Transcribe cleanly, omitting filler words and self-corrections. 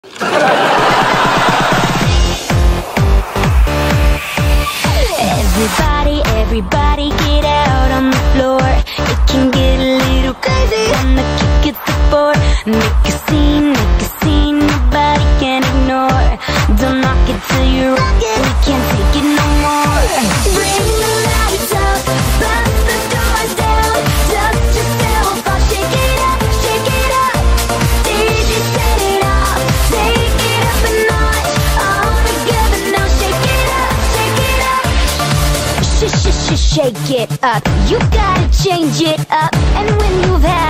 Everybody get out on the floor. It can get a little crazy when the kick gets the board. Make a scene, nobody can ignore. Don't knock it till you rock it, we can't take it no more. Bring the lights up, bust the doors down. Dust yourself off, shake it up, shake it up. DJ set it off, take it up a notch. All together now, shake it up, shake it up. Shake it up, you gotta change it up. And when you've had